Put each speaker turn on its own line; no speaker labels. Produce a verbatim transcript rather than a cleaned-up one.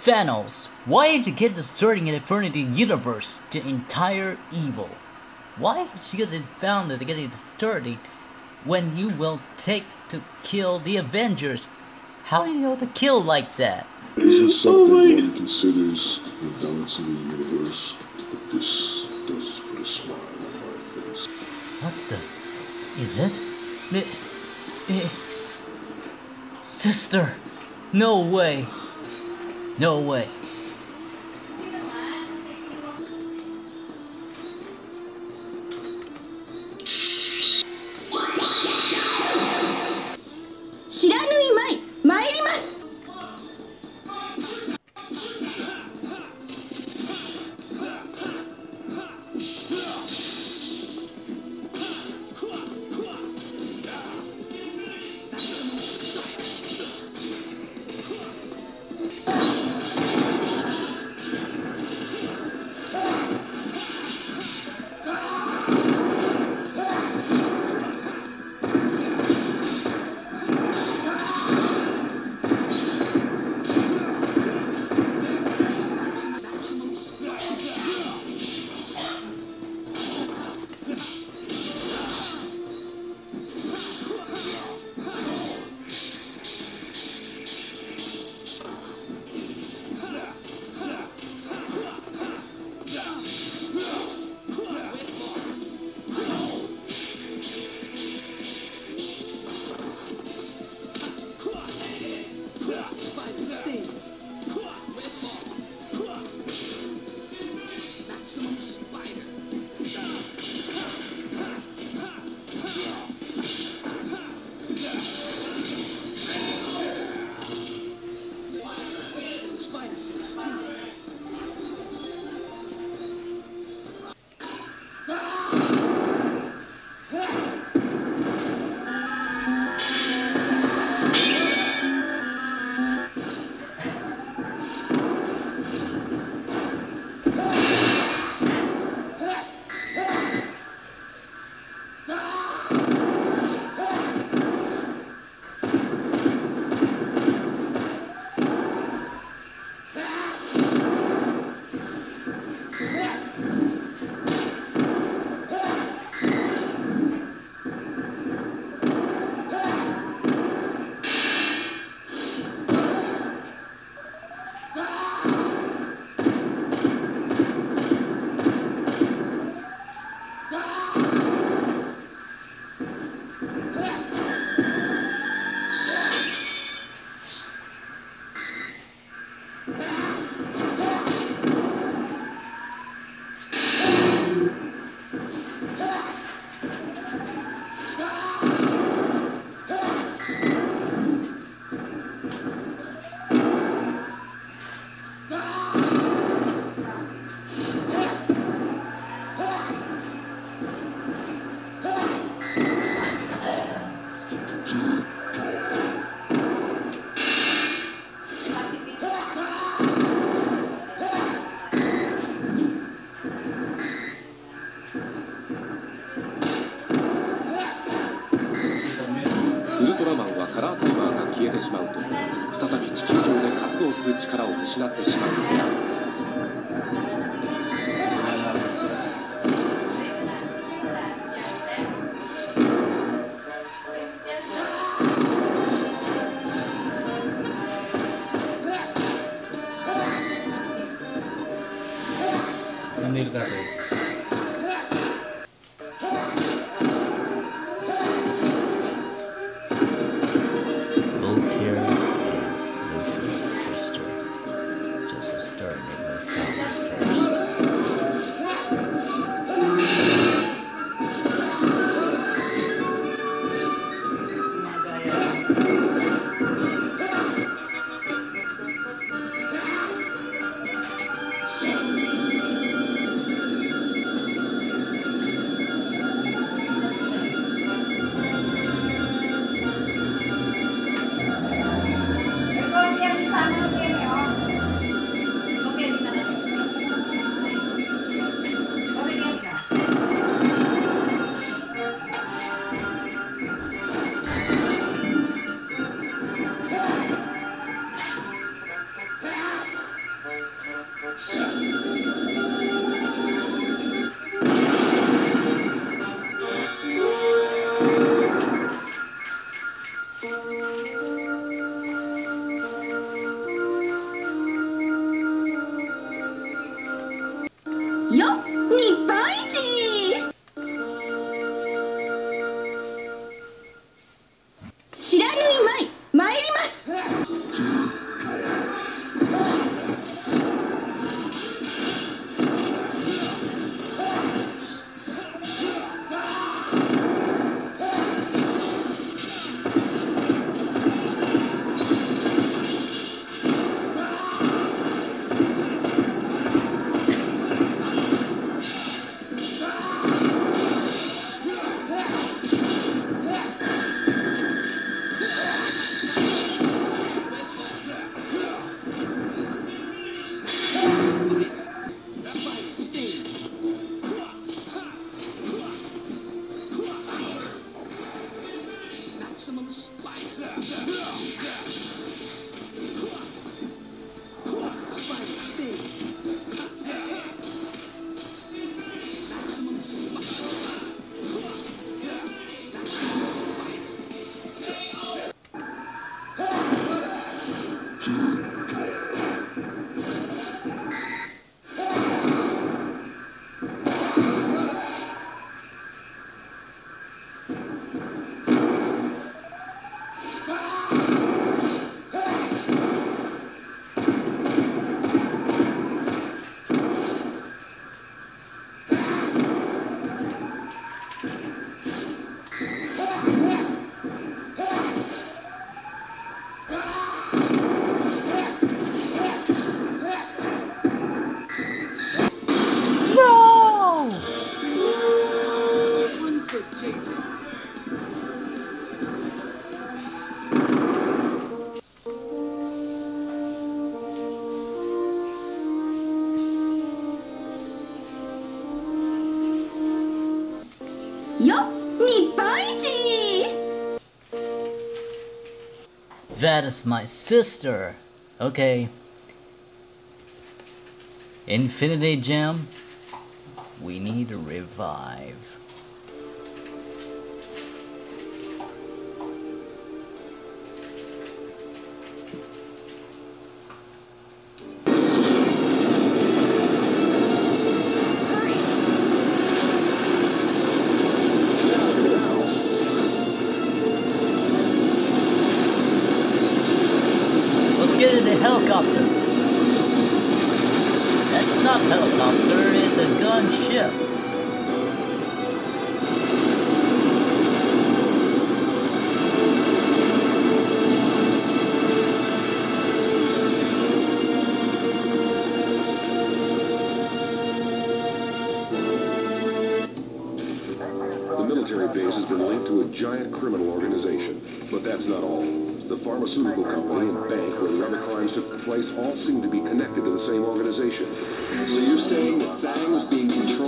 Thanos, why did you get destroying an Infinity Universe to entire evil? Why she hasn't found that getting destroyed when you will take to kill the Avengers? How do you know to kill like that?
Isn't something one considers the balance in the universe, but this does put a smile on my face.
What the? Is it? Eh, eh, sister! No way! No way.
Shiranui Mai, 参ります。
ウルトラマンはカラータイマーが消えてしまうと再び地球上で活動する力を失ってしまうのである。
Ultear is Luffy's sister, just as stern
よ日本一。
That is my sister. Okay. Infinity Gem. We need to revive. Get in a helicopter. That's not a helicopter, it's a gunship.
The military base has been linked to a giant criminal organization, but that's not all. The pharmaceutical company and bank where the other crimes took place all seem to be connected to the same organization. So you're saying that Bang was being controlled